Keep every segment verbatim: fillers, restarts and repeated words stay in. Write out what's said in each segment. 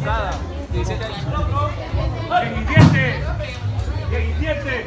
tocada. diecisiete años. diecisiete. diecisiete.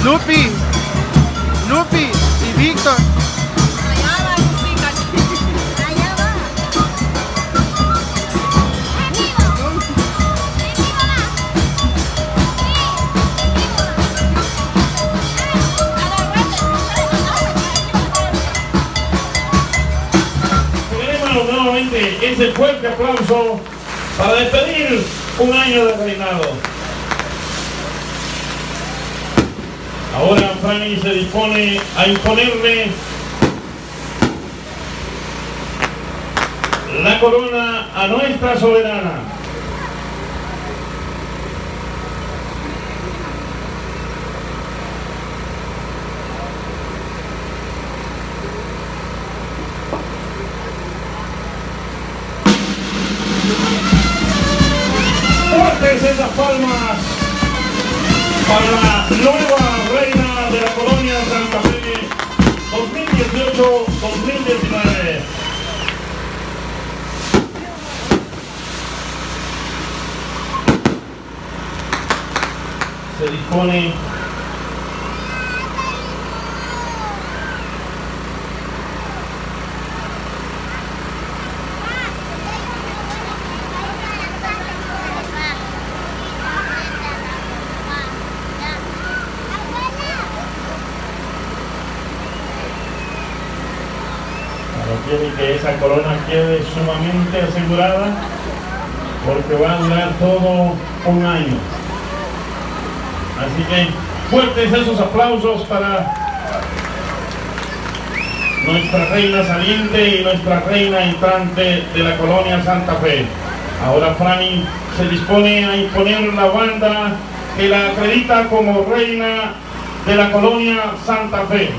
Lupi, Lupi y Víctor. Allá va, Lupi, allá va. Queremos nuevamente ese fuerte aplauso para despedir un año de reinado. Ahora Franny se dispone a imponerle la corona a nuestra soberana. Fuertes esas palmas para la nueva reina de la colonia Santa Fe dos mil dieciocho dos mil diecinueve. Se dispone quiere que esa corona quede sumamente asegurada porque va a durar todo un año. Así que fuertes esos aplausos para nuestra reina saliente y nuestra reina entrante de la colonia Santa Fe. Ahora Franny se dispone a imponer la banda que la acredita como reina de la colonia Santa Fe.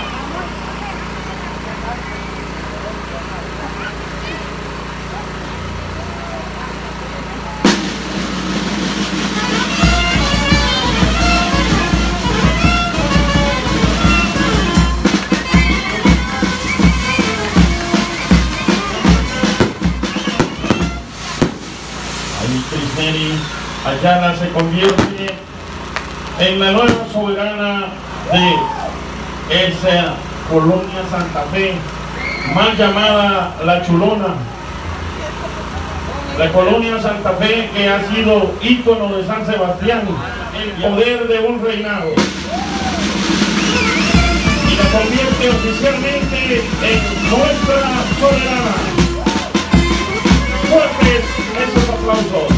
Ayala se convierte en la nueva soberana de esa colonia Santa Fe, mal llamada La Chulona. La colonia Santa Fe que ha sido ícono de San Sebastián, el poder de un reinado. Y la convierte oficialmente en nuestra soberana. Fuertes esos aplausos.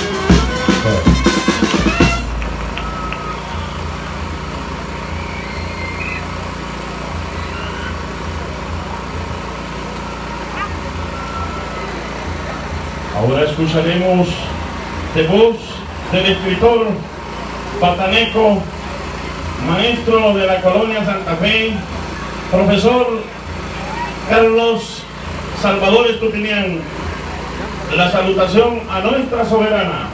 Ahora escucharemos de voz del escritor pataneco, maestro de la colonia Santa Fe, profesor Carlos Salvador Estupinián, la salutación a nuestra soberana.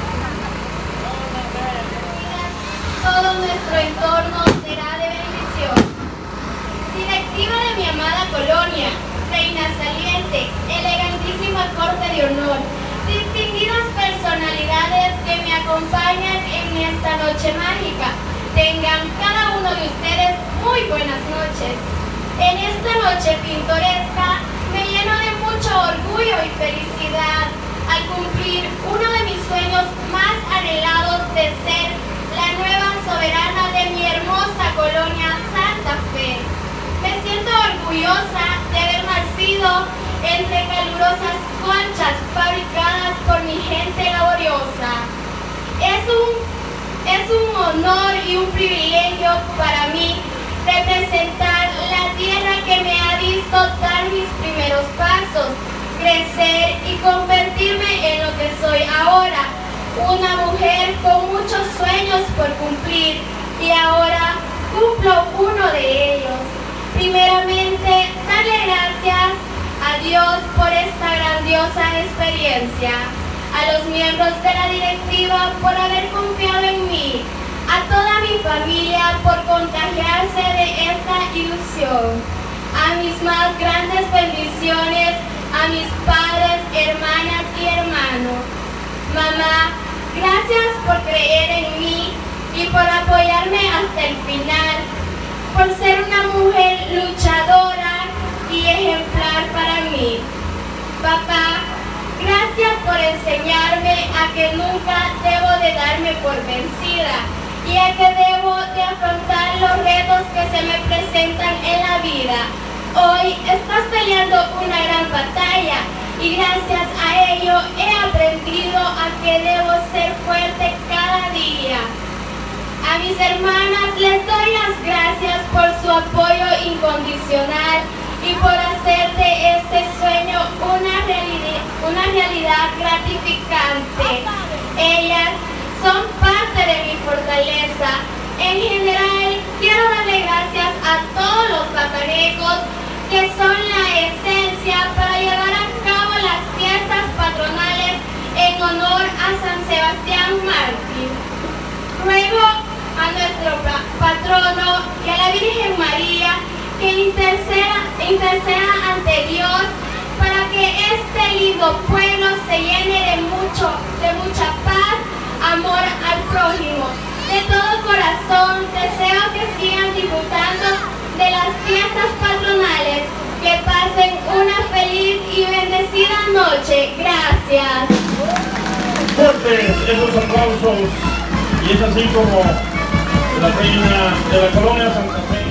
Todo nuestro entorno será de bendición. Directiva de mi amada colonia, reina saliente, elegantísima corte de honor, distinguidas personalidades que me acompañan en esta noche mágica, tengan cada uno de ustedes muy buenas noches. En esta noche pintoresca me lleno de mucho orgullo y felicidad al cumplir uno de mis sueños más anhelados de ser la nueva soberana de mi hermosa colonia Santa Fe. Me siento orgullosa de haber nacido entre calurosas conchas fabricadas por mi gente laboriosa. Es un, es un honor y un privilegio para mí representar la tierra que me ha visto dar mis primeros pasos, crecer y convertirme en lo que soy ahora, una mujer con muchos sueños por cumplir, y ahora cumplo uno de ellos. Primeramente, darle gracias a Dios por esta grandiosa experiencia, a los miembros de la directiva por haber confiado en mí, a toda mi familia por contagiarse de esta ilusión, a mis más grandes bendiciones, a mis padres, hermanas y hermanos. Mamá, gracias por creer en mí, y por apoyarme hasta el final, por ser una mujer luchadora y ejemplar para mí. Papá, gracias por enseñarme a que nunca debo de darme por vencida y a que debo de afrontar los retos que se me presentan en la vida. Hoy estás peleando una gran batalla y gracias a ello he aprendido a que debo ser fuerte cada día. A mis hermanas les doy las gracias por su apoyo incondicional y por hacer de este sueño una realidad, una realidad gratificante. Ellas son parte de mi fortaleza. En general, quiero darle gracias a todos los patanecos que son la esencia para llevar a cabo las fiestas patronales en honor a San Sebastián Mártir. Ruego a nuestro patrono y a la Virgen María que interceda, interceda ante Dios para que este lindo pueblo se llene de mucho, de mucha paz, amor al prójimo. De todo corazón deseo que sigan disfrutando de las fiestas patronales. Que pasen una feliz y bendecida noche. Gracias. Fuertes esos aplausos, y es así como la reina de la Colonia Santa Fe